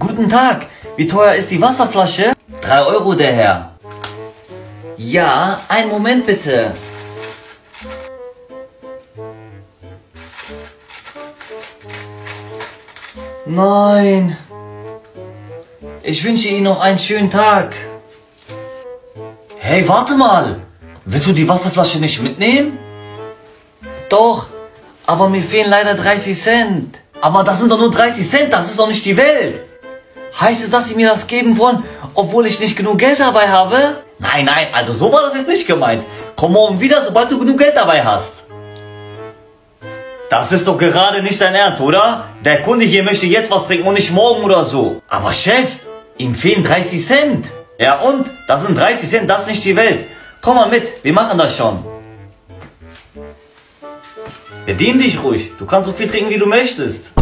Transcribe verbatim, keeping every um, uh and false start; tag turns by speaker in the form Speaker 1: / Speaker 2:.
Speaker 1: Guten Tag, wie teuer ist die Wasserflasche? Drei Euro, der Herr. Ja, einen Moment bitte. Nein. Ich wünsche Ihnen noch einen schönen Tag. Hey, warte mal. Willst du die Wasserflasche nicht mitnehmen? Doch, aber mir fehlen leider dreißig Cent. Aber das sind doch nur dreißig Cent, das ist doch nicht die Welt. Heißt es, dass Sie mir das geben wollen, obwohl ich nicht genug Geld dabei habe? Nein, nein, also so war das jetzt nicht gemeint. Komm morgen wieder, sobald du genug Geld dabei hast. Das ist doch gerade nicht dein Ernst, oder? Der Kunde hier möchte jetzt was trinken und nicht morgen oder so. Aber Chef, ihm fehlen dreißig Cent. Ja und? Das sind dreißig Cent, das ist nicht die Welt. Komm mal mit, wir machen das schon. Bedien dich ruhig, du kannst so viel trinken, wie du möchtest.